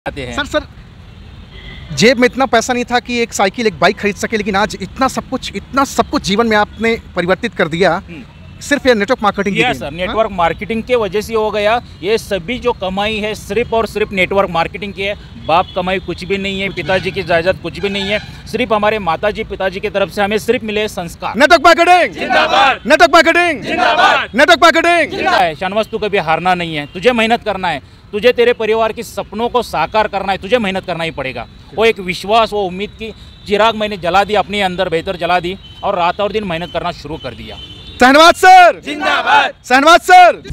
आते हैं। सर जेब में इतना पैसा नहीं था कि एक साइकिल एक बाइक खरीद सके, लेकिन आज इतना सब कुछ जीवन में आपने परिवर्तित कर दिया, सिर्फ ये नेटवर्क मार्केटिंग की सर, नेटवर्क मार्केटिंग के वजह से हो गया। ये सभी जो कमाई है सिर्फ और सिर्फ नेटवर्क मार्केटिंग की है। बाप कमाई कुछ भी नहीं है, पिताजी की जायदाद कुछ भी नहीं है, सिर्फ हमारे माताजी पिताजी की तरफ से हमें सिर्फ मिले संस्कार। नेटवर्क मार्केटिंग जिंदाबाद, नेटवर्क मार्केटिंग जिंदाबाद, नेटवर्क मार्केटिंग जिंदाबाद। शानवास, तू कभी हारना नहीं है, तुझे मेहनत करना है, तुझे तेरे परिवार के सपनों को साकार करना है, तुझे मेहनत करना ही पड़ेगा। वो एक विश्वास, वो उम्मीद की चिराग मैंने जला दी, अपने अंदर बेहतर जला दी और रात और दिन मेहनत करना शुरू कर दिया। शहनवाज सर जिंदाबाद, शहनवाज सर।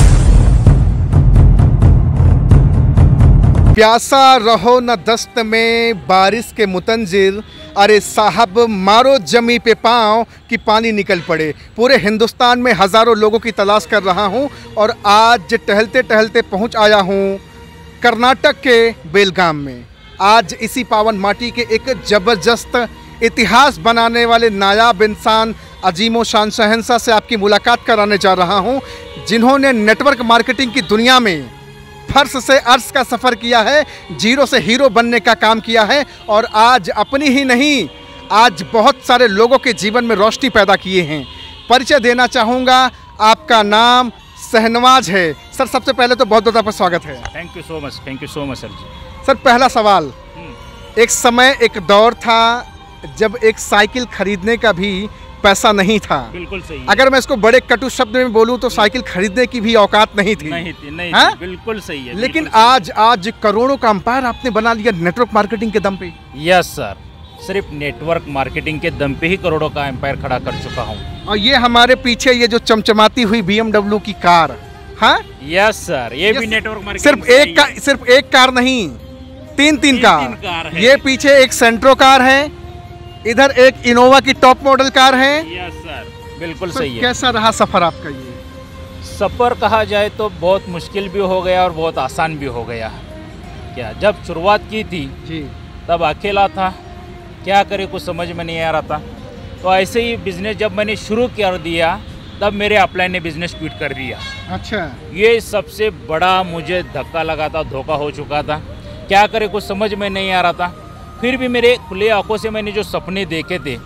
प्यासा रहो न दस्त में बारिश के मुतंजिर, अरे साहब मारो जमी पे पाँव कि पानी निकल पड़े। पूरे हिंदुस्तान में हज़ारों लोगों की तलाश कर रहा हूं और आज टहलते टहलते पहुंच आया हूं कर्नाटक के बेलगाम में। आज इसी पावन माटी के एक ज़बरदस्त इतिहास बनाने वाले नायाब इंसान अजीमो शान शहंशाह से आपकी मुलाकात कराने जा रहा हूं, जिन्होंने नेटवर्क मार्केटिंग की दुनिया में फर्श से अर्श का सफ़र किया है, जीरो से हीरो बनने का काम किया है और आज अपनी ही नहीं, आज बहुत सारे लोगों के जीवन में रोशनी पैदा किए हैं। परिचय देना चाहूँगा, आपका नाम शहनवाज है। सर सबसे पहले तो बहुत बहुत आपका स्वागत है। Thank you so much sir ji. Sir पहला सवाल, एक समय एक दौर था जब एक साइकिल खरीदने का भी पैसा नहीं था। बिल्कुल सही है। अगर मैं इसको बड़े कटु शब्द में बोलूं तो साइकिल खरीदने की भी औकात नहीं थी। नहीं थी। बिल्कुल सही है। लेकिन आज करोड़ों का अंपायर आपने बना लिया नेटवर्क मार्केटिंग के दम पे। यस सर, सिर्फ नेटवर्क मार्केटिंग के दम पे ही करोड़ों का एम्पायर खड़ा कर चुका हूँ। और ये हमारे पीछे ये जो चमचमाती हुई BMW की कार, हाँ यस सर, ये भी नेटवर्क मार्केटिंग। सिर्फ एक कार नहीं, तीन कार है। ये पीछे एक सेंट्रो कार है, इधर एक इनोवा की टॉप मॉडल कार है। यस सर, बिल्कुल सही है। कैसा रहा सफर आपका? ये सफर कहा जाए तो बहुत मुश्किल भी हो गया और बहुत आसान भी हो गया। क्या जब शुरुआत की थी जी, तब अकेला था, क्या करे कुछ समझ में नहीं आ रहा था। तो ऐसे ही बिजनेस जब मैंने शुरू कर दिया तब मेरे अपलाइन ने बिजनेस क्विट कर दिया। अच्छा, ये सबसे बड़ा मुझे धक्का लगा था, धोखा हो चुका था। क्या करे कुछ समझ में नहीं आ रहा था। फिर भी मेरे खुले आंखों से मैंने जो सपने देखे थे,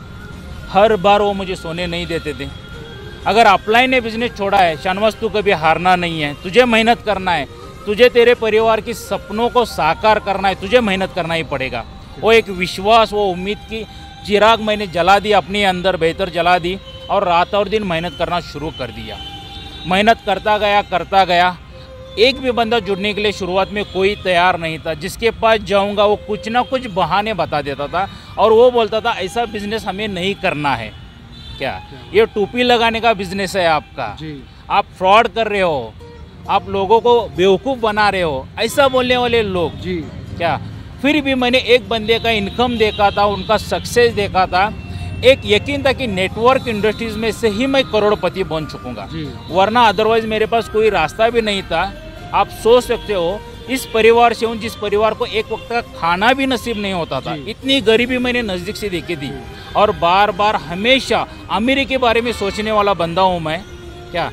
हर बार वो मुझे सोने नहीं देते थे। अगर अपलाइन ने बिजनेस छोड़ा है, शानवास तू कभी हारना नहीं है, तुझे मेहनत करना है, तुझे तेरे परिवार की सपनों को साकार करना है, तुझे मेहनत करना ही पड़ेगा। वो एक विश्वास, वो उम्मीद की चिराग मैंने जला दी, अपने अंदर बेहतर जला दी और रात और दिन मेहनत करना शुरू कर दिया। मेहनत करता गया। एक भी बंदा जुड़ने के लिए शुरुआत में कोई तैयार नहीं था। जिसके पास जाऊंगा वो कुछ ना कुछ बहाने बता देता था और वो बोलता था ऐसा बिजनेस हमें नहीं करना है। क्या ये टोपी लगाने का बिजनेस है आपका, आप फ्रॉड कर रहे हो, आप लोगों को बेवकूफ़ बना रहे हो, ऐसा बोलने वाले लोग जी। क्या फिर भी मैंने एक बंदे का इनकम देखा था, उनका सक्सेस देखा था, एक यकीन था कि नेटवर्क इंडस्ट्रीज में से ही मैं करोड़पति बन चुकूंगा, वरना अदरवाइज मेरे पास कोई रास्ता भी नहीं था। आप सोच सकते हो, इस परिवार से हूँ जिस परिवार को एक वक्त का खाना भी नसीब नहीं होता था। इतनी गरीबी मैंने नज़दीक से देखी थी और बार बार हमेशा अमीरी के बारे में सोचने वाला बंदा हूँ मैं। क्या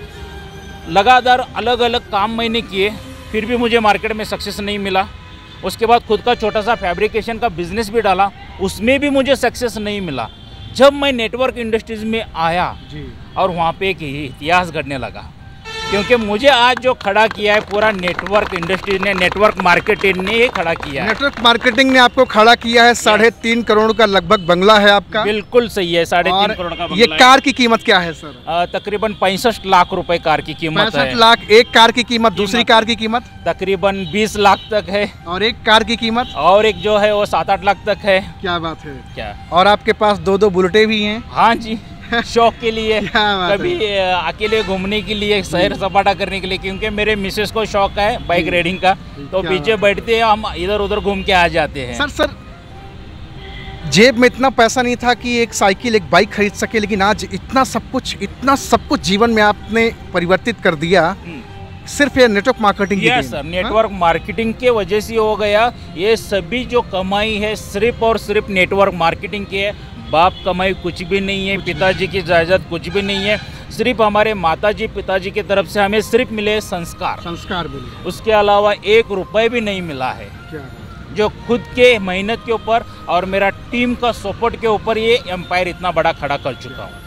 लगातार अलग अलग काम मैंने किए, फिर भी मुझे मार्केट में सक्सेस नहीं मिला। उसके बाद खुद का छोटा सा फैब्रिकेशन का बिजनेस भी डाला, उसमें भी मुझे सक्सेस नहीं मिला। जब मैं नेटवर्क इंडस्ट्रीज में आया और वहाँ पे एक इतिहास घटने लगा, क्योंकि मुझे आज जो खड़ा किया है पूरा नेटवर्क इंडस्ट्रीज ने, नेटवर्क मार्केटिंग ने ही खड़ा किया है। नेटवर्क मार्केटिंग ने आपको खड़ा किया है। 3.5 करोड़ का लगभग बंगला है आपका। बिल्कुल सही है, 3.5 करोड़ का बंगला। ये कार की कीमत क्या है सर? तकरीबन 65 लाख रुपए कार की कीमत है। 65 लाख एक कार की कीमत। दूसरी कार की कीमत तकरीबन 20 लाख तक है। और एक कार की कीमत और एक जो है वो 7-8 लाख तक है। क्या बात है। क्या और आपके पास 2 बुलेटें भी हैं? हाँ जी, शौक के लिए, कभी अकेले घूमने के लिए, सैर सपाटा करने के लिए, क्योंकि मेरे मिसेस को शौक है बाइक राइडिंग का, तो पीछे बैठते हैं, हम इधर उधर घूम के आ जाते हैं। सर जेब में इतना पैसा नहीं था कि एक साइकिल एक बाइक खरीद सके, लेकिन आज इतना सब कुछ जीवन में आपने परिवर्तित कर दिया, सिर्फ ये नेटवर्क मार्केटिंग की। यस सर, नेटवर्क मार्केटिंग के वजह से हो गया। ये सभी जो कमाई है सिर्फ और सिर्फ नेटवर्क मार्केटिंग की है। बाप कमाई कुछ भी नहीं है, पिताजी की जायदाद कुछ भी नहीं है, सिर्फ हमारे माताजी पिताजी की तरफ से हमें सिर्फ मिले संस्कार। भी, उसके अलावा 1 रुपये भी नहीं मिला है। जो खुद के मेहनत के ऊपर और मेरा टीम का सपोर्ट के ऊपर ये एम्पायर इतना बड़ा खड़ा कर चुका हूँ।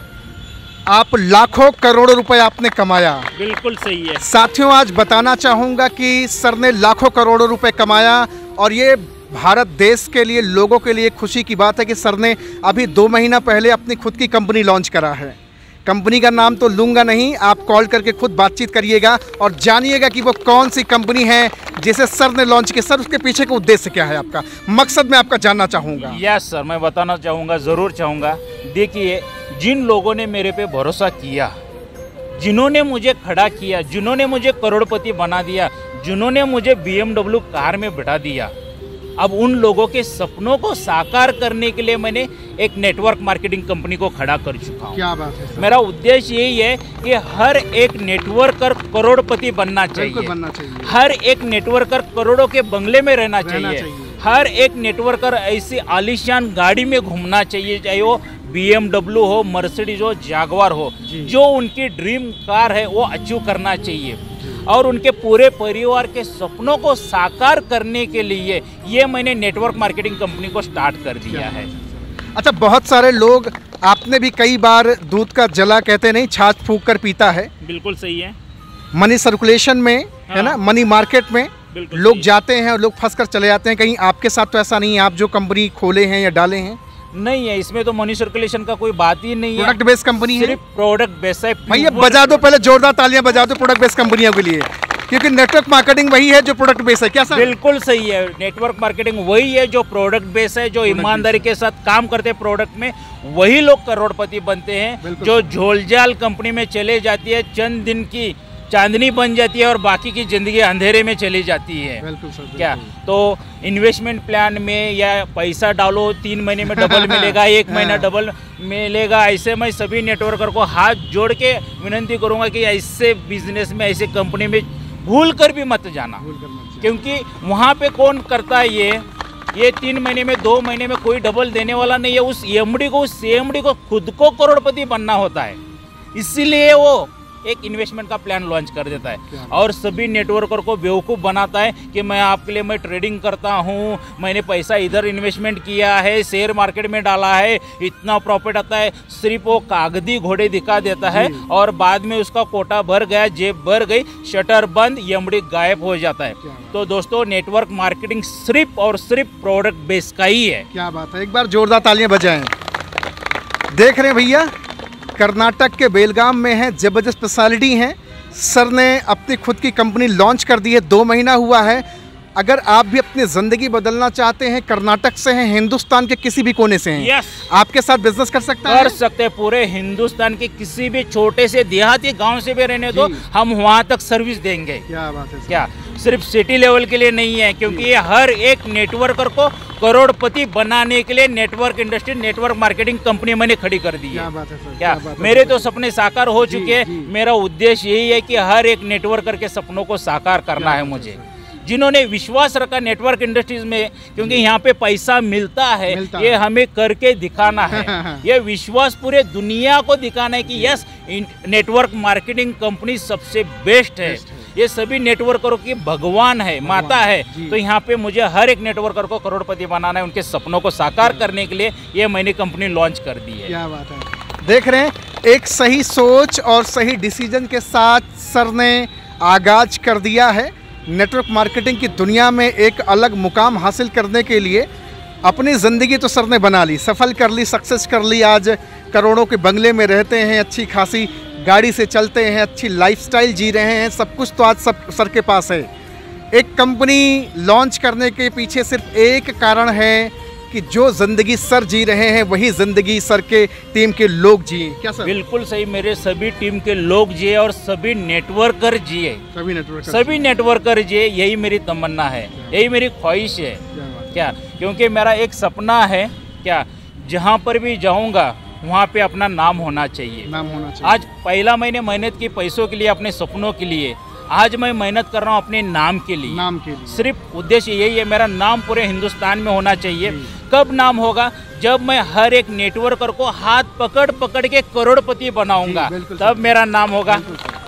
आप लाखों करोड़ों रुपए आपने कमाया। बिल्कुल सही है साथियों, आज बताना चाहूँगा कि सर ने लाखों करोड़ों रुपए कमाया और ये भारत देश के लिए, लोगों के लिए खुशी की बात है कि सर ने अभी 2 महीना पहले अपनी खुद की कंपनी लॉन्च करा है। कंपनी का नाम तो लूँगा नहीं, आप कॉल करके खुद बातचीत करिएगा और जानिएगा कि वो कौन सी कंपनी है जिसे सर ने लॉन्च किया। सर, उसके पीछे का उद्देश्य क्या है, आपका मकसद मैं आपका जानना चाहूँगा। यस सर, मैं बताना चाहूँगा, ज़रूर चाहूँगा। देखिए, जिन लोगों ने मेरे पे भरोसा किया, जिन्होंने मुझे खड़ा किया, जिन्होंने मुझे करोड़पति बना दिया, जिन्होंने मुझे BMW कार में बिठा दिया, अब उन लोगों के सपनों को साकार करने के लिए मैंने एक नेटवर्क मार्केटिंग कंपनी को खड़ा कर चुका हूँ। क्या बात है सर। मेरा उद्देश्य यही है कि हर एक नेटवर्कर करोड़पति बनना चाहिए, हर एक नेटवर्कर करोड़ों के बंगले में रहना चाहिए, हर एक नेटवर्कर ऐसी आलीशान गाड़ी में घूमना चाहिए, चाहे वो BMW हो, मर्सिडीज हो, जागवार हो, जो उनकी ड्रीम कार है वो अचीव करना चाहिए। और उनके पूरे परिवार के सपनों को साकार करने के लिए ये मैंने नेटवर्क मार्केटिंग कंपनी को स्टार्ट कर दिया है। अच्छा, बहुत सारे लोग, आपने भी कई बार दूध का जला कहते नहीं, छाछ फूंक कर पीता है। बिल्कुल सही है। मनी सर्कुलेशन में है ना, मनी मार्केट में लोग जाते हैं और लोग फंस कर चले जाते हैं। कहीं आपके साथ तो ऐसा नहीं है, आप जो कंपनी खोले हैं या डाले हैं? नहीं है, इसमें तो मनी सर्कुलेशन का कोई बात ही नहीं है। प्रोडक्ट बेस्ड कंपनी है, सिर्फ प्रोडक्ट बेस्ड है। भैया बजा दो, पहले जोरदार तालियां बजा दो प्रोडक्ट बेस्ड कंपनियों के लिए, क्योंकि नेटवर्क मार्केटिंग वही है जो प्रोडक्ट बेस्ड है। क्या सर? बिल्कुल सही है, नेटवर्क मार्केटिंग वही है जो प्रोडक्ट बेस्ड है, जो ईमानदारी के साथ काम करते हैं प्रोडक्ट में, वही लोग करोड़पति बनते हैं। जो झोलझाल कंपनी में चले जाती है, चंद दिन की चांदनी बन जाती है और बाकी की जिंदगी अंधेरे में चली जाती है। बिल्कुल सर, क्या तो इन्वेस्टमेंट प्लान में या पैसा डालो 3 महीने में डबल मिलेगा, 1 महीना डबल मिलेगा, ऐसे मैं सभी नेटवर्कर को हाथ जोड़ के विनती करूंगा कि ऐसे बिजनेस में, ऐसे कंपनी में भूल कर भी मत जाना, क्योंकि वहाँ पे कौन करता है ये 3 महीने में, 2 महीने में कोई डबल देने वाला नहीं है। उस एमडी को, उस CMD को खुद को करोड़पति बनना होता है, इसीलिए वो एक इन्वेस्टमेंट का प्लान लॉन्च कर देता है और सभी नेटवर्कर को बेवकूफ़ बनाता है कि मैं आपके लिए, मैं ट्रेडिंग करता हूं, मैंने पैसा इधर इन्वेस्टमेंट किया है, शेयर मार्केट में डाला है, इतना प्रॉफिट आता है। सिर्फ वो कागजी घोड़े दिखा देता है और बाद में उसका कोटा भर गया, जेब भर गई, शटर बंद, एमडी गायब हो जाता है। तो दोस्तों, नेटवर्क मार्केटिंग सिर्फ और सिर्फ प्रोडक्ट बेस का ही है। क्या बात है, एक बार जोरदार तालियां बजाएं। देख रहे हैं भैया, कर्नाटक के बेलगाम में है, जबरदस्त स्पेशलिटी है। सर ने अपनी खुद की कंपनी लॉन्च कर दी है, 2 महीना हुआ है। अगर आप भी अपनी ज़िंदगी बदलना चाहते हैं, कर्नाटक से हैं, हिंदुस्तान के किसी भी कोने से हैं, आपके साथ बिजनेस कर सकते हैं? कर सकते हैं, पूरे हिंदुस्तान के किसी भी छोटे से देहाती गांव से भी रहने दो, हम वहां तक सर्विस देंगे। क्या बात है। क्या सिर्फ सिटी लेवल के लिए नहीं है, क्योंकि ये हर एक नेटवर्कर को करोड़पति बनाने के लिए network industry, network marketing company मैंने खड़ी कर दी है। क्या बात है सर, क्या मेरे तो सपने साकार हो चुके हैं। मेरा उद्देश्य यही है कि हर एक नेटवर्कर के सपनों को साकार करना है मुझे। जिन्होंने विश्वास रखा नेटवर्क इंडस्ट्रीज में, क्योंकि यहाँ पे पैसा मिलता है, ये हमें करके दिखाना है। ये विश्वास पूरे दुनिया को दिखाना है कि यस, नेटवर्क मार्केटिंग कंपनी सबसे बेस्ट है, ये सभी नेटवर्करों की भगवान है, माता है। तो यहाँ पे मुझे हर एक नेटवर्कर को करोड़पति बनाना है, उनके सपनों को साकार करने के लिए ये मैंने कंपनी लॉन्च कर दी है। क्या बात है। देख रहे हैं, एक सही सोच और सही डिसीजन के साथ सर ने आगाज कर दिया है। नेटवर्क मार्केटिंग की दुनिया में एक अलग मुकाम हासिल करने के लिए अपनी ज़िंदगी तो सर ने बना ली, सफल कर ली, सक्सेस कर ली। आज करोड़ों के बंगले में रहते हैं, अच्छी खासी गाड़ी से चलते हैं, अच्छी लाइफस्टाइल जी रहे हैं, सब कुछ तो आज सब सर के पास है। एक कंपनी लॉन्च करने के पीछे सिर्फ एक कारण है कि जो ज़िंदगी सर जी रहे हैं वही ज़िंदगी सर के टीम के लोग जिए। क्या सर? बिल्कुल सही, मेरे सभी टीम के लोग जिए और सभी नेटवर्कर जिए, सभी नेटवर्कर जिए, यही मेरी तमन्ना है, यही मेरी ख्वाहिश है। क्या क्योंकि मेरा एक सपना है, क्या जहाँ पर भी जाऊँगा वहाँ पे अपना नाम होना चाहिए। आज पहला मैंने मेहनत की पैसों के लिए, अपने सपनों के लिए, आज मैं मेहनत कर रहा हूँ अपने नाम के लिए। सिर्फ उद्देश्य यही है, मेरा नाम पूरे हिंदुस्तान में होना चाहिए। कब नाम होगा? जब मैं हर एक नेटवर्कर को हाथ पकड़ पकड़ के करोड़पति बनाऊंगा, तब मेरा नाम होगा।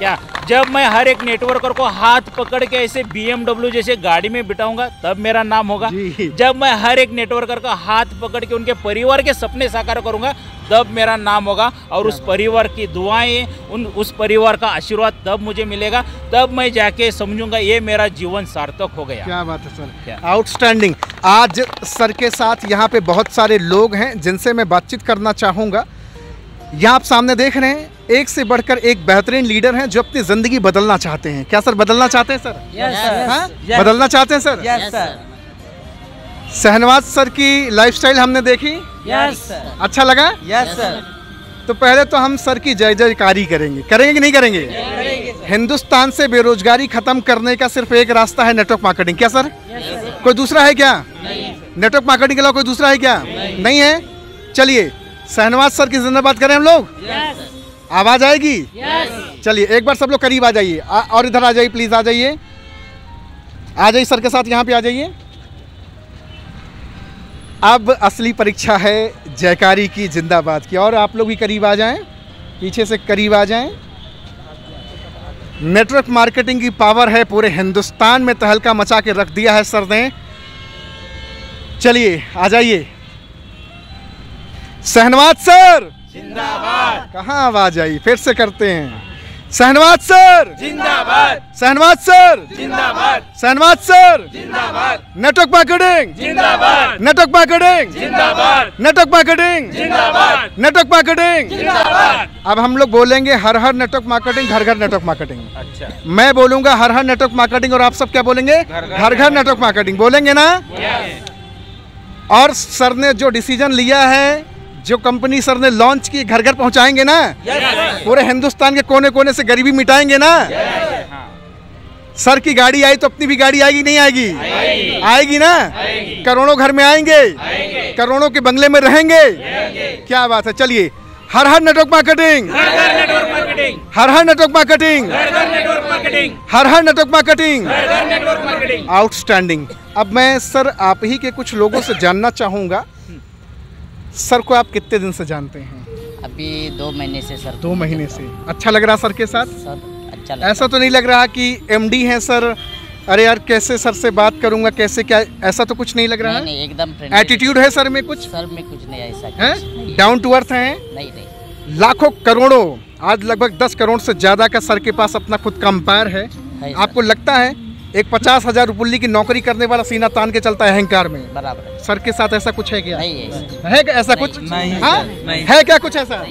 क्या जब मैं हर एक नेटवर्कर को हाथ पकड़ के ऐसे BMW जैसे गाड़ी में बिठाऊंगा तब मेरा नाम होगा। जब मैं हर एक नेटवर्कर का हाथ पकड़ के उनके परिवार के सपने साकार करूंगा तब मेरा नाम होगा, और उस परिवार की दुआएं, उस परिवार का आशीर्वाद तब मुझे मिलेगा, तब मैं जाके समझूंगा ये मेरा जीवन सार्थक हो गया। क्या बात है सर, आउटस्टैंडिंग। आज सर के साथ यहाँ पे बहुत सारे लोग हैं जिनसे मैं बातचीत करना चाहूँगा। यहाँ आप सामने देख रहे हैं एक से बढ़कर एक बेहतरीन लीडर हैं जो अपनी ज़िंदगी बदलना चाहते हैं। क्या सर बदलना चाहते हैं सर? Yes sir. हाँ? बदलना चाहते हैं sir? Yes sir. Shahnawaz sir की लाइफस्टाइल हमने देखी, यस सर। अच्छा लगा? Yes sir. तो पहले तो हम सर की जय जयकारी करेंगे, करेंगे कि नहीं करेंगे? हिंदुस्तान से बेरोजगारी खत्म करने का सिर्फ एक रास्ता है, नेटवर्क मार्केटिंग। क्या सर? कोई दूसरा है क्या? नेटवर्क मार्केटिंग के अलावा कोई दूसरा है क्या? नहीं है। चलिए शहनवाज सर की जिंदाबाद करें हम लोग। आवाज आएगी? चलिए एक बार सब लोग करीब आ जाइए, और इधर आ जाइए प्लीज, आ जाइए, आ जाइए सर के साथ यहाँ पे आ जाइए। अब असली परीक्षा है जयकारी की, जिंदाबाद की, और आप लोग भी करीब आ जाएं, पीछे से करीब आ जाएं। नेटवर्क मार्केटिंग की पावर है, पूरे हिंदुस्तान में तहलका मचा के रख दिया है सर ने। चलिए आ जाइए। शहनवाज सर जिंदाबाद। कहाँ आवाज आई? फिर से करते हैं। शहनवाज सर जिंदाबाद। शहनवाज सर जिंदाबाद। शहनवाज सर जिंदाबाद। नेटवर्क मार्केटिंग जिंदाबाद। नेटवर्क मार्केटिंग जिंदाबाद। नेटवर्क मार्केटिंग जिंदाबाद। नेटवर्क मार्केटिंग जिंदाबाद। अब हम लोग बोलेंगे हर हर नेटवर्क मार्केटिंग, घर घर नेटवर्क मार्केटिंग। अच्छा, मैं बोलूंगा हर हर नेटवर्क मार्केटिंग, और आप सब क्या बोलेंगे? घर घर नेटवर्क मार्केटिंग बोलेंगे ना? और सर ने जो डिसीजन लिया है, जो कंपनी सर ने लॉन्च की, घर घर पहुंचाएंगे ना? पूरे हिंदुस्तान के कोने कोने से गरीबी मिटाएंगे ना? सर की गाड़ी आई तो अपनी भी गाड़ी आएगी नहीं आएगी? आएगी ना? करोड़ों घर में आएंगे, करोड़ों के बंगले में रहेंगे। क्या बात है। चलिए हर हर नेटवर्क मार्केटिंग, हर हर नेटवर्क मार्केटिंग, हर हर नेटवर्क मार्केटिंग। आउटस्टैंडिंग। अब मैं सर आप ही के कुछ लोगों से जानना चाहूँगा, सर को आप कितने दिन से जानते हैं? अभी 2 महीने से सर। 2 महीने से। अच्छा लग रहा सर के साथ? सर अच्छा लगा। ऐसा तो नहीं लग रहा कि एमडी हैं सर, अरे यार कैसे सर से बात करूंगा, कैसे क्या, ऐसा तो कुछ नहीं लग रहा है? नहीं, एकदम फ्रेंडली। एटीट्यूड है सर में कुछ? सर में कुछ नहीं ऐसा है? कुछ डाउन टू अर्थ हैं? नहीं। लाखों करोड़ों, आज लगभग 10 करोड़ से ज्यादा का सर के पास अपना खुद का अंपायर है। सर। आपको लगता है एक 50,000 रुपये की नौकरी करने वाला सीना तान के चलता है अहंकार में? बराबर है। सर के साथ ऐसा कुछ है क्या? नहीं है। है क्या ऐसा कुछ? नहीं, हाँ? नहीं। है क्या कुछ ऐसा?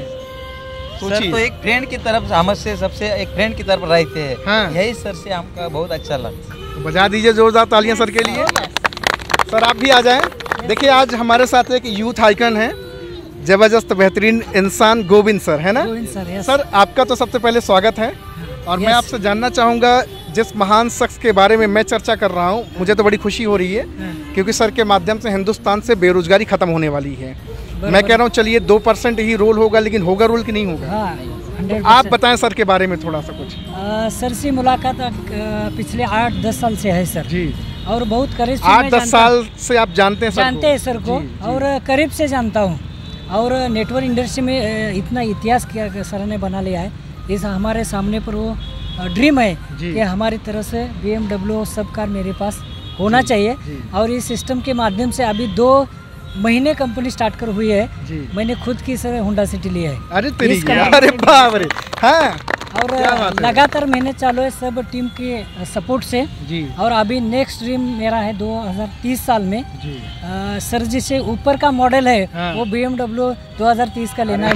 सर तो एक फ्रेंड की तरफ हमसे सबसे एक फ्रेंड की तरफ रहते हैं। हाँ। यही सर से हमका बहुत अच्छा लगता। तो बजा दीजिए जोरदार तालियां सर के लिए। सर आप भी आ जाएं। देखिए आज हमारे साथ एक यूथ आइकन है, जबरदस्त बेहतरीन इंसान, गोविंद सर, है ना? सर आपका तो सबसे पहले स्वागत है, और मैं आपसे जानना चाहूँगा जिस महान शख्स के बारे में मैं चर्चा कर रहा हूँ, मुझे तो बड़ी खुशी हो रही है क्योंकि सर के माध्यम से हिंदुस्तान से बेरोजगारी खत्म होने वाली है। मैं कह रहा हूँ चलिए 2% ही रोल होगा, लेकिन होगा रोल कि नहीं होगा? हाँ, तो आप बताएं सर के बारे में थोड़ा सा कुछ। सर से मुलाकात पिछले 8-10 साल से है सर जी। और बहुत करीब से 8-10 साल से आप जानते हैं सर? जानते हैं सर को, और करीब से जानता हूँ। और नेटवर्क इंडस्ट्री में इतना इतिहास किया सर ने बना लिया है, इस हमारे सामने पर वो ड्रीम है कि हमारी तरफ से BMW सब कार मेरे पास होना चाहिए। और इस सिस्टम के माध्यम से अभी 2 महीने कंपनी स्टार्ट कर हुई है। मैंने खुद की सर होंडा सिटी ली है। अरे तेरी, अरे बाप रे। हाँ। और लगातार मेहनत चालू है सब टीम के सपोर्ट से जी। और अभी नेक्स्ट ड्रीम मेरा है 2030 साल में जी। सर जी से ऊपर का मॉडल है। हाँ। वो BMW 2030 का लेना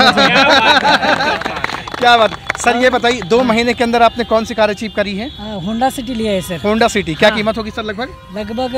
है। क्या बात सर, ये बताइए 2 महीने के अंदर आपने कौन सी कार अचीव करी है? होंडा सिटी लिया है सर। होंडा सिटी क्या हाँ। कीमत होगी सर? लगभग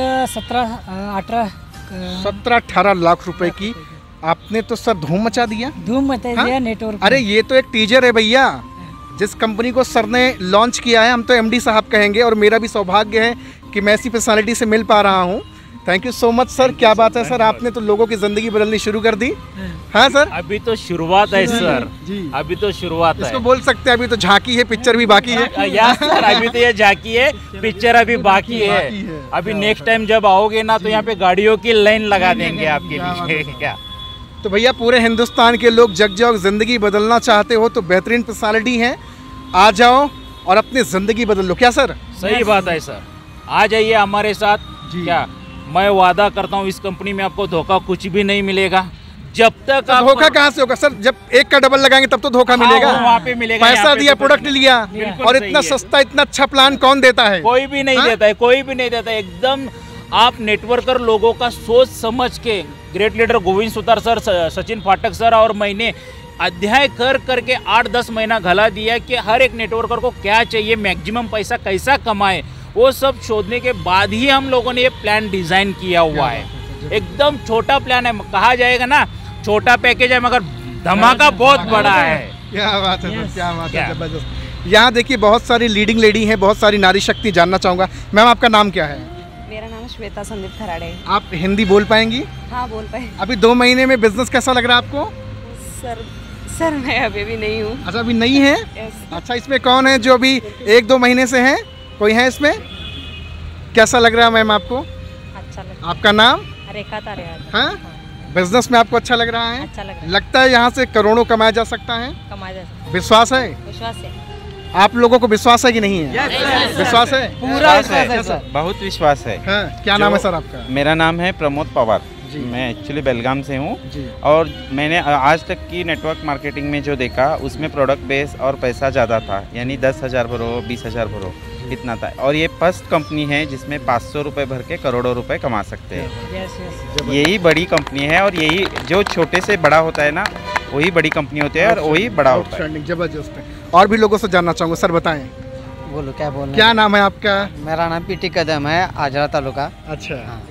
17-18 लाख रुपए की। आपने तो सर धूम मचा दिया। धूम मचा दिया नेटवर्क। अरे ये तो एक टीजर है भैया, जिस कंपनी को सर ने लॉन्च किया है, हम तो एमडी साहब कहेंगे, और मेरा भी सौभाग्य है कि मैं ऐसी पर्सनालिटी से मिल पा रहा हूँ। Thank you so much sir. क्या बात है सर, आपने तो लोगों की जिंदगी बदलनी शुरू कर दी। हाँ सर, अभी तो शुरुआत है सर जी। अभी तो शुरुआत है, इसको बोल सकते हैं अभी तो झांकी है, पिक्चर भी बाकी है। या सर अभी तो ये झांकी है, पिक्चर अभी बाकी है। अभी नेक्स्ट टाइम जब आओगे ना तो यहाँ पे गाड़ियों की लाइन लगा देंगे आपके लिए। क्या तो भैया पूरे हिंदुस्तान के लोग जग जाओ, जिंदगी बदलना चाहते हो तो बेहतरीन पर्सनालिटी है, आ जाओ और अपनी ज़िंदगी बदल लो। क्या सर? सही बात है सर, आ जाइए हमारे साथ। जी। क्या मैं वादा करता हूँ इस कंपनी में आपको धोखा कुछ भी नहीं मिलेगा। जब तक आप धोखा कहाँ से होगा सर? जब एक का डबल लगाएंगे तब तो धोखा मिलेगा। वो वहाँ पे मिलेगा, यहाँ पैसा पे दिया, तो प्रोडक्ट कुछ लिया, बिल्कुल और सही इतना है। सस्ता इतना अच्छा प्लान कौन देता है? कोई भी नहीं हाँ? देता है, कोई भी नहीं देता है। एकदम आप नेटवर्कर लोगों का सोच समझ के great leader Govind Sutar sir, Sachin Phatak sir और मैंने अध्याय कर करके 8-10 महीना घला दिया कि हर एक नेटवर्कर को क्या चाहिए, मैक्सिमम पैसा कैसा कमाए, वो सब शोधने के बाद ही हम लोगों ने ये प्लान डिजाइन किया हुआ है। एकदम छोटा प्लान है, कहा जाएगा ना छोटा पैकेज है मगर धमाका बहुत बड़ा है। क्या बात है सर, क्या बात है, क्या? जबरदस्त। यहाँ देखिए बहुत सारी लीडिंग लेडी हैं, बहुत सारी नारी शक्ति। जानना चाहूँगा मैम आपका नाम क्या है? मेरा नाम श्वेता संदीप खराड़े। आप हिंदी बोल पाएंगी? हाँ बोल पाए। अभी 2 महीने में बिजनेस कैसा लग रहा है आपको? सर मैं अभी भी नहीं हूँ। अच्छा अभी नहीं है? यस। अच्छा इसमें कौन है जो अभी 1-2 महीने से है? कोई है इसमें? कैसा लग रहा है मैम आपको? अच्छा लग आपका नाम? रेखा तारेवाल। हाँ, बिजनेस में आपको अच्छा लग रहा है? अच्छा लग रहा है। लगता है यहाँ से करोड़ों कमाया जा सकता है? कमाया जा सकता विश्वास है? है। विश्वास है। आप लोगों को विश्वास है कि नहीं है? विश्वास है? पूरा विश्वास है सर, बहुत विश्वास है। हाँ, क्या नाम है सर आपका? मेरा नाम है प्रमोद पवार जी। मैं एक्चुअली बेलगाम से हूँ जी। और मैंने आज तक की नेटवर्क मार्केटिंग में जो देखा उसमें प्रोडक्ट बेस और पैसा ज़्यादा था, यानी 10,000 भरो 20,000 भरो इतना था। और ये फर्स्ट कंपनी है जिसमें 500 रुपये भर के करोड़ों रुपए कमा सकते हैं। Yes yes. यही बड़ी कंपनी है और यही जो छोटे से बड़ा होता है ना वही बड़ी कंपनी होती है और वही बड़ा होता है। आउटस्टैंडिंग, जबरदस्त है। और भी लोगों से जानना चाहूँगा, सर बताएं बोलो क्या बोलना क्या नाम है आपका? मेरा नाम पीटी कदम है, आजरा तालुका। अच्छा, हाँ।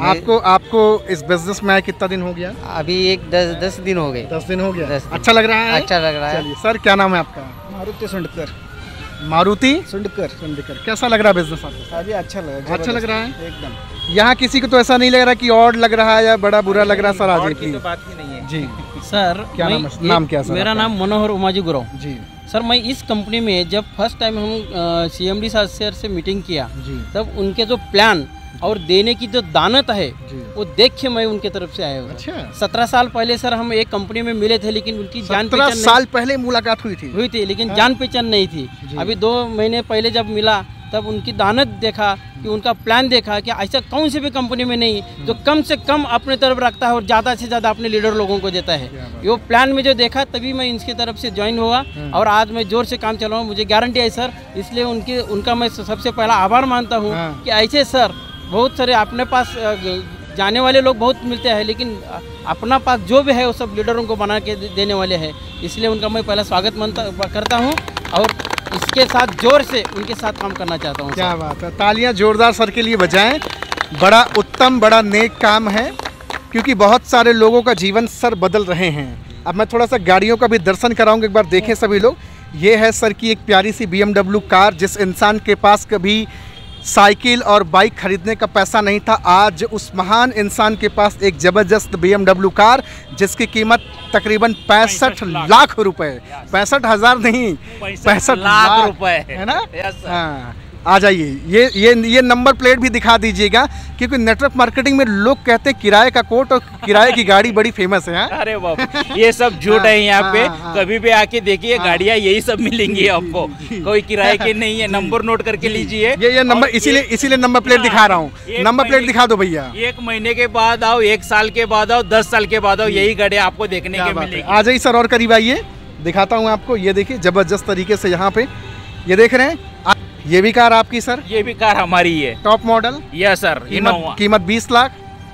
आपको इस बिजनेस में आए कितना दिन हो गया? अभी एक 10 दिन हो गए। 10 दिन हो गया। 10 दिन। अच्छा लग रहा है? अच्छा लग रहा है। चलिए सर, क्या नाम है आपका? मारुति सुंडकर। मारुति सुंडकर। सुंडकर। कैसा लग रहा है बिजनेस आपको? अभी अच्छा लगा। अच्छा लग रहा है? एकदम। यहाँ किसी को तो ऐसा नहीं लग रहा कि और लग रहा है या बड़ा बुरा लग रहा है? सर आ जाइए की तो प्लीज। बात ही नहीं है। जी सर क्या मैं नाम है? नाम क्या है सर मेरा आपका? नाम मनोहर उमाजी गुरव। जी सर मैं इस कंपनी में जब फर्स्ट टाइम हम CMD सर से मीटिंग किया जी तब उनके जो प्लान और देने की जो दानत है जी। वो देख के मैं उनके तरफ से आया हूँ। अच्छा, 17 साल पहले सर हम एक कंपनी में मिले थे लेकिन उनकी जान 17 पहचान साल पहले मुलाकात हुई थी। हुई थी लेकिन हाँ। जान पहचान नहीं थी। जी। अभी 2 महीने पहले जब मिला तब उनकी दानत देखा कि उनका प्लान देखा कि ऐसा कौन सी भी कंपनी में नहीं जो कम से कम अपने तरफ रखता है और ज़्यादा से ज़्यादा अपने लीडर लोगों को देता है। वो प्लान में जो देखा तभी मैं इनकी तरफ से ज्वाइन हुआ और आज मैं जोर से काम चला हूँ। मुझे गारंटी है सर, इसलिए उनका मैं सबसे पहला आभार मानता हूँ हाँ। कि ऐसे सर बहुत सारे अपने पास जाने वाले लोग बहुत मिलते हैं लेकिन अपना पास जो भी है वो सब लीडरों को बना के देने वाले हैं। इसलिए उनका मैं पहला स्वागत करता हूँ और इसके साथ जोर से उनके साथ काम करना चाहता हूँ। क्या बात है, तालियां जोरदार सर के लिए बजाएं। बड़ा उत्तम, बड़ा नेक काम है क्योंकि बहुत सारे लोगों का जीवन सर बदल रहे हैं। अब मैं थोड़ा सा गाड़ियों का भी दर्शन कराऊंगा, एक बार देखें सभी लोग। ये है सर की एक प्यारी सी BMW कार। जिस इंसान के पास कभी साइकिल और बाइक खरीदने का पैसा नहीं था, आज उस महान इंसान के पास एक ज़बरदस्त BMW कार जिसकी कीमत तकरीबन 65 लाख रुपए, 65,000 नहीं, 65 लाख रुपए है ना? Yes, sir. हाँ, आ जाइए। ये नंबर प्लेट भी दिखा दीजिएगा क्योंकि नेटवर्क मार्केटिंग में लोग कहते हैं किराए का कोट और किराए की गाड़ी बड़ी फेमस है। हाँ? अरे बाप, ये सब झूठ है यहाँ पे। कभी भी आके देखिए गाड़ियाँ यही सब मिलेंगी आपको, कोई किराए की नहीं है। नंबर नोट करके लीजिए। ये नंबर इसीलिए नंबर प्लेट दिखा रहा हूँ। नंबर प्लेट दिखा दो भैया। 1 महीने के बाद आओ, 1 साल के बाद आओ, 10 साल के बाद आओ, यही गाड़ियाँ आपको देखने क्या के बात है। मिलेगी। आ जाइए सर और करीब आइए, दिखाता हूँ आपको। ये देखिए जबरदस्त तरीके से यहाँ पे ये देख रहे हैं। ये भी कार आपकी सर? ये भी कार हमारी है, टॉप मॉडल। Yes sir. कीमत 20 लाख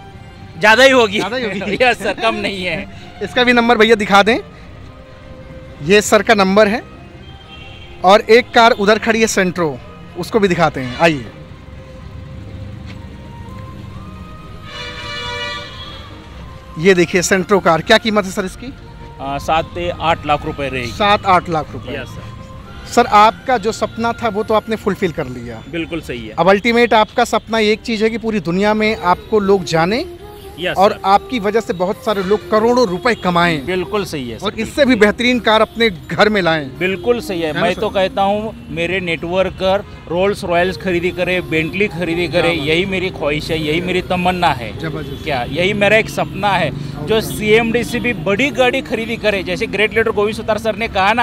ज्यादा ही होगी। ज़्यादा ही होगी। यस सर, कम नहीं है। इसका भी नंबर भैया दिखा दें। ये सर का नंबर है। और एक कार उधर खड़ी है सेंट्रो, उसको भी दिखाते हैं, आइए। ये देखिए सेंट्रो कार, क्या कीमत है सर इसकी? 7 से 8 लाख रुपए रहेगी। 7-8 लाख रुपए। यस सर, सर आपका जो सपना था वो तो आपने फुलफिल कर लिया। बिल्कुल सही है। अब अल्टीमेट आपका सपना एक चीज़ है कि पूरी दुनिया में आपको लोग जाने यस और सर, आपकी वजह से बहुत सारे लोग करोड़ों रुपए कमाएं बिल्कुल सही है सर, और इससे भी बेहतरीन कार अपने घर में लाएं। बिल्कुल सही है। ना मैं सर? तो कहता हूँ मेरे नेटवर्कर रोल्स रॉयल्स खरीदी करे, बेंटली खरीदी करे, यही मेरी ख्वाहिश है, यही मेरी तमन्ना है। जबरदस्त। क्या यही मेरा एक सपना है जो CMD से भी बड़ी गाड़ी खरीदी करे। जैसे great leader Govind Sutar sir ने कहा ना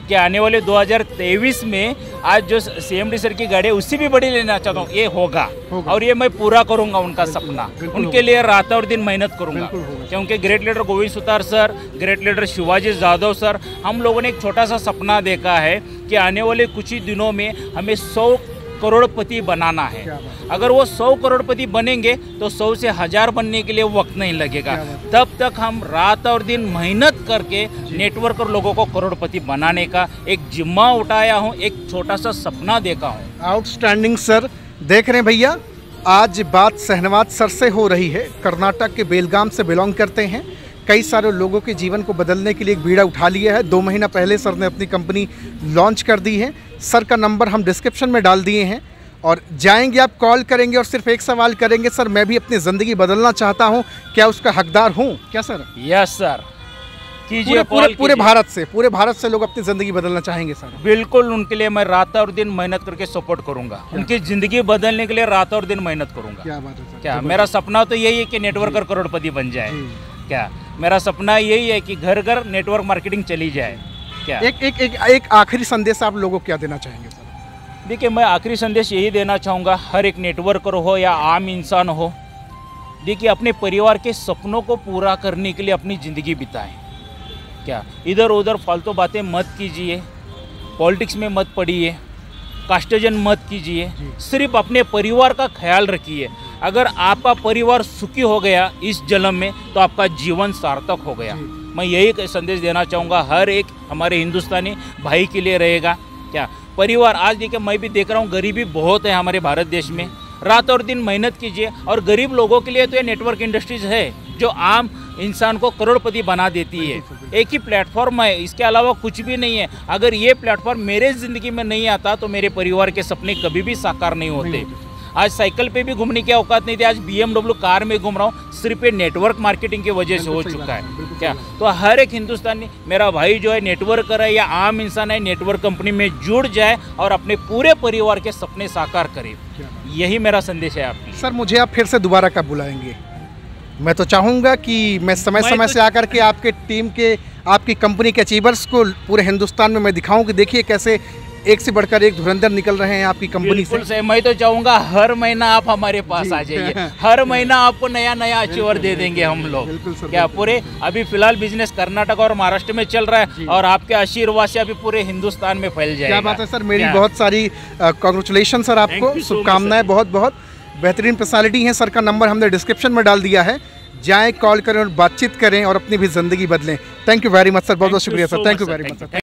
कि आने वाले 2023 में आज जो CMD सर की गाड़ी है उससे भी बड़ी लेना चाहता हूँ, ये होगा और ये मैं पूरा करूँगा उनका सपना। उनके लिए रात और दिन मेहनत करूँगा, क्योंकि great leader Govind Sutar sir, great leader Shivaji Jadhav sir, हम लोगों ने एक छोटा सा सपना देखा है कि आने वाले कुछ ही दिनों में हमें 100 करोड़पति बनाना है। अगर वो 100 करोड़पति बनेंगे तो 100 से 1000 बनने के लिए वक्त नहीं लगेगा। तब तक हम रात और दिन मेहनत करके नेटवर्क और लोगों को करोड़पति बनाने का एक जिम्मा उठाया हूँ, एक छोटा सा सपना देखा हूँ। Outstanding sir. देख रहे हैं भैया, आज बात शहनवाज सर से हो रही है। कर्नाटक के बेलगाम से बिलोंग करते हैं। कई सारे लोगों के जीवन को बदलने के लिए एक बीड़ा उठा लिया है। 2 महीना पहले सर ने अपनी कंपनी लॉन्च कर दी है। सर का नंबर हम डिस्क्रिप्शन में डाल दिए हैं और जाएंगे, आप कॉल करेंगे और सिर्फ एक सवाल करेंगे, सर मैं भी अपनी ज़िंदगी बदलना चाहता हूँ, क्या उसका हकदार हूँ? क्या सर? यस सर, कीजिए। पूरे भारत से लोग अपनी ज़िंदगी बदलना चाहेंगे सर। बिल्कुल, उनके लिए मैं रात और दिन मेहनत करके सपोर्ट करूंगा। उनकी ज़िंदगी बदलने के लिए रात और दिन मेहनत करूंगा। क्या बात है सर। क्या मेरा सपना तो यही है कि नेटवर्कर करोड़पति बन जाए। क्या मेरा सपना यही है कि घर घर नेटवर्क मार्केटिंग चली जाए। क्या एक आखिरी संदेश आप लोगों को क्या देना चाहेंगे सर? देखिए, मैं आखिरी संदेश यही देना चाहूँगा, हर एक नेटवर्कर हो या आम इंसान हो, देखिए अपने परिवार के सपनों को पूरा करने के लिए अपनी ज़िंदगी बिताएं। क्या इधर उधर फालतू बातें मत कीजिए, पॉलिटिक्स में मत पड़िए, कास्टजन मत कीजिए, सिर्फ अपने परिवार का ख्याल रखिए। अगर आपका परिवार सुखी हो गया इस जन्म में तो आपका जीवन सार्थक हो गया। मैं यही संदेश देना चाहूँगा, हर एक हमारे हिंदुस्तानी भाई के लिए रहेगा। क्या परिवार, आज देखिए मैं भी देख रहा हूँ गरीबी बहुत है हमारे भारत देश में। रात और दिन मेहनत कीजिए, और गरीब लोगों के लिए तो ये नेटवर्क इंडस्ट्रीज है जो आम इंसान को करोड़पति बना देती है। एक ही प्लेटफॉर्म है, इसके अलावा कुछ भी नहीं है। अगर ये प्लेटफॉर्म मेरे ज़िंदगी में नहीं आता तो मेरे परिवार के सपने कभी भी साकार नहीं होते। आज साइकिल पे भी घूमने की औकात नहीं थी, आज BMW कार में घूम रहा हूँ, सिर्फ ये नेटवर्क मार्केटिंग की वजह से हो चुका है। क्या तो हर एक हिंदुस्तानी मेरा भाई जो है नेटवर्कर है या आम इंसान है, नेटवर्क कंपनी में जुड़ जाए और अपने पूरे परिवार के सपने साकार करे। यही मेरा संदेश है आपकी। सर मुझे आप फिर से दोबारा कब बुलाएंगे? मैं तो चाहूँगा कि मैं समय से आकर के आपके टीम के, आपकी कंपनी के अचीवर्स को पूरे हिंदुस्तान में मैं दिखाऊं कि देखिए कैसे एक से बढ़कर एक धुरंधर निकल रहे हैं आपकी कंपनी से। मैं तो चाहूँगा हर महीना आप हमारे पास आ जाइए, हर महीना आपको नया नया अचीवर दे देंगे हम लोग। क्या पूरे अभी फिलहाल बिजनेस कर्नाटक और महाराष्ट्र में चल रहा है और आपके आशीर्वाद से अभी पूरे हिंदुस्तान में फैल जाएगा। क्या बात है सर, मेरी बहुत सारी कॉन्ग्रेचुलेशन सर, आपको शुभकामनाएं। बहुत बहुत बेहतरीन पर्सनालिटी हैं। सर का नंबर हमने डिस्क्रिप्शन में डाल दिया है, जाएं, कॉल करें और बातचीत करें और अपनी भी ज़िंदगी बदलें। Thank you very much sir, बहुत बहुत शुक्रिया sir, thank you very much sir.